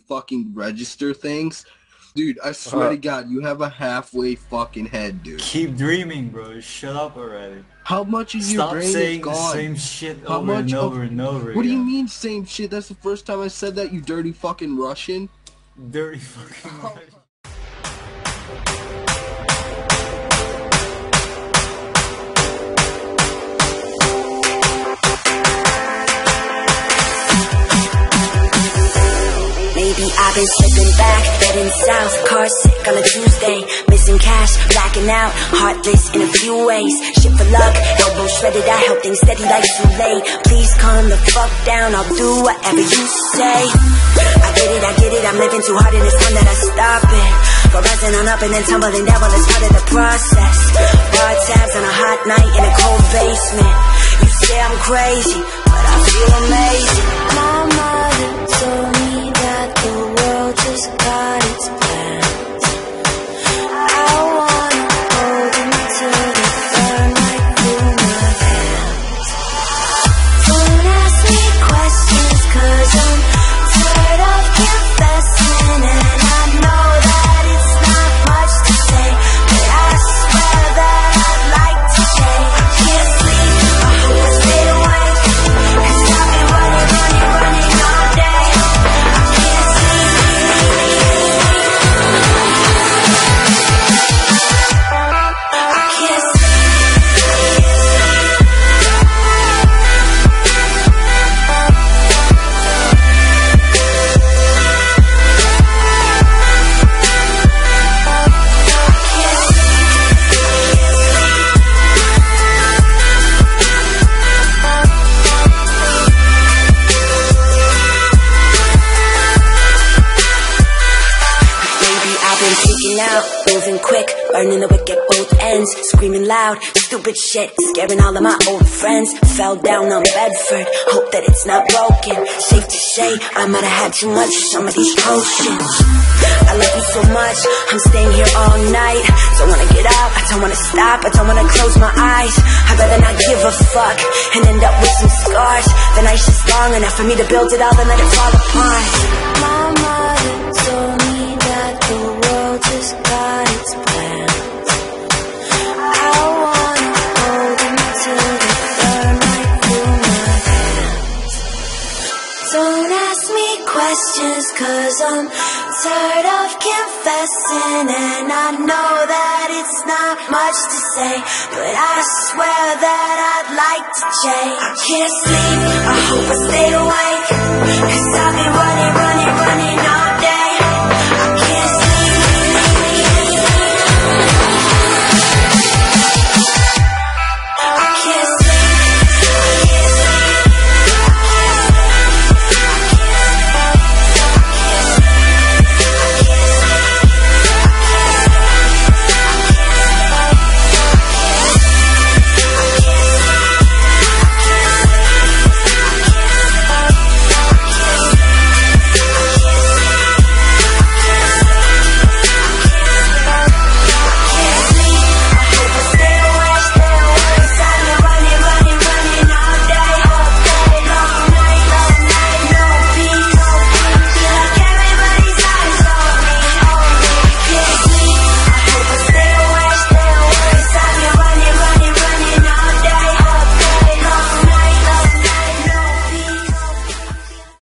fucking register things. Dude, I swear to God, you have a halfway fucking head, dude. Keep dreaming, bro. Shut up already. How much of your brain is Stop saying the gone? same shit How over much and of- over and over What do you again. mean same shit? That's the first time I said that, you dirty fucking Russian. Dirty fucking Russian. Maybe I've been slipping back, heading south, car sick on a Tuesday, missing cash, blacking out, heartless in a few ways, shit for luck, elbow shredded, I help things steady like too late, please calm the fuck down, I'll do whatever you say, I get it, I'm living too hard and it's time that I stop it, go rising on up and then tumbling down, well it's part of the process, bar tabs on a hot night in a cold basement, you say I'm crazy, but I feel amazing, my mother told me that the world just got its plans. I wanna hold them till they burn right through my hands. Don't ask me questions, cause I'm tired of confessing, and I know that it's not much to say, but I swear that I'd like to say I can't sleep, I hope I stay awake, cause I've been running all day. Moving quick, burning the wick at both ends, screaming loud, stupid shit, scaring all of my old friends. Fell down on Bedford, hope that it's not broken. Safe to say, I might have had too much of some of these potions. I love you so much, I'm staying here all night. Don't wanna get up, I don't wanna stop, I don't wanna close my eyes. I'd rather not give a fuck and end up with some scars. The night's just long enough for me to build it all and let it fall apart. My mother told me that the world just got its plans. I wanna hold them till they burn right through my hands. Don't ask me questions, cause I'm tired of confessing, and I know that it's not much to say, but I swear that I'd like to change. I can't sleep, I hope I stay awake, cause I've been running